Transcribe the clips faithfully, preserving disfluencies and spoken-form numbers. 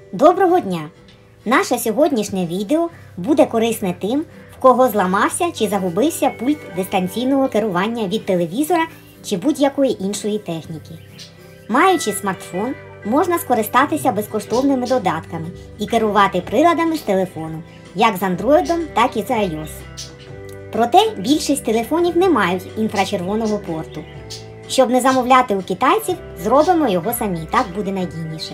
Доброго дня! Наше сьогоднішнє відео буде корисне тим, в кого зламався чи загубився пульт дистанційного керування від телевізора чи будь-якої іншої техніки. Маючи смартфон, можна скористатися безкоштовними додатками і керувати приладами з телефону, як з Android, так і з iOS. Проте більшість телефонів не мають інфрачервоного порту. Щоб не замовляти у китайців, зробимо його самі, так буде надійніше.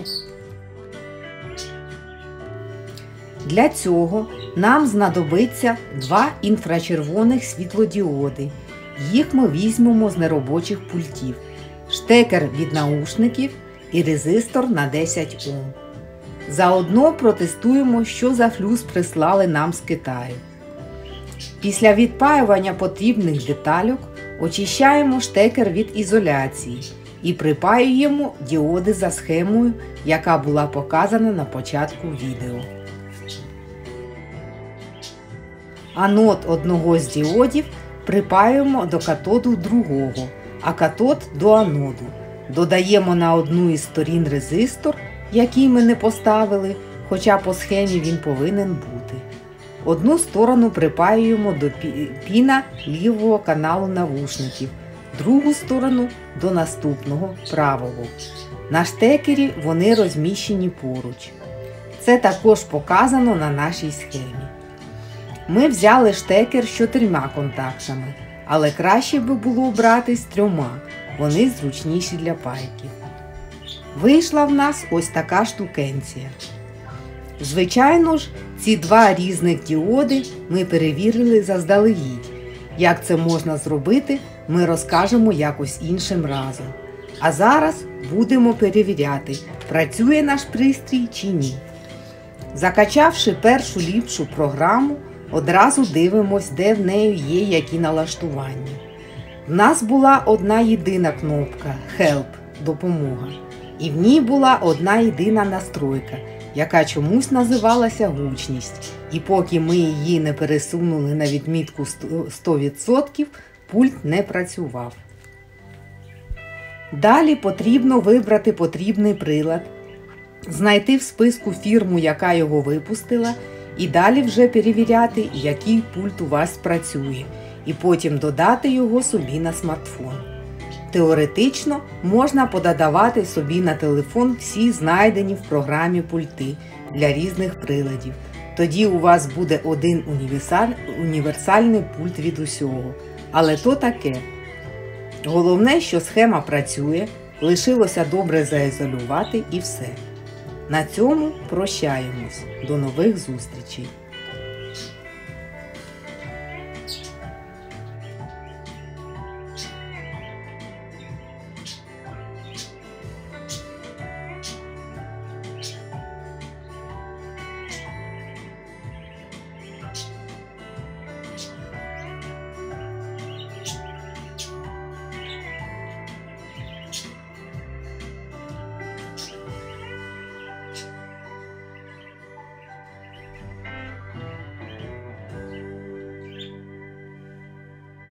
Для цього нам знадобиться два інфрачервоних світлодіоди. Їх ми візьмемо з неробочих пультів, штекер від наушників і резистор на десять Ом. Заодно протестуємо, що за флюс прислали нам з Китаю. Після відпаювання потрібних детальок очищаємо штекер від ізоляції і припаюємо діоди за схемою, яка була показана на початку відео. Анод одного з діодів припаюємо до катоду другого, а катод до аноду. Додаємо на одну із сторін резистор, який ми не поставили, хоча по схемі він повинен бути. Одну сторону припаюємо до піна лівого каналу навушників, другу сторону до наступного, правого. На штекері вони розміщені поруч. Це також показано на нашій схемі. Ми взяли штекер з чотирма контактами, але краще би було брати з трьома, вони зручніші для пайки. Вийшла в нас ось така штукенція. Звичайно ж, ці два різних діоди ми перевірили заздалегідь. Як це можна зробити, ми розкажемо якось іншим разом. А зараз будемо перевіряти, працює наш пристрій чи ні. Закачавши першу ліпшу програму, одразу дивимось, де в неї є які налаштування. В нас була одна єдина кнопка «Help» – «Допомога». І в ній була одна єдина настройка, яка чомусь називалася «Гучність». І поки ми її не пересунули на відмітку сто відсотків, пульт не працював. Далі потрібно вибрати потрібний прилад, знайти в списку фірму, яка його випустила, і далі вже перевіряти, який пульт у вас працює, і потім додати його собі на смартфон. Теоретично можна пододавати собі на телефон всі знайдені в програмі пульти для різних приладів. Тоді у вас буде один універсаль... універсальний пульт від усього. Але то таке. Головне, що схема працює, лишилося добре заізолювати і все. На цьому прощаємось. До нових зустрічей!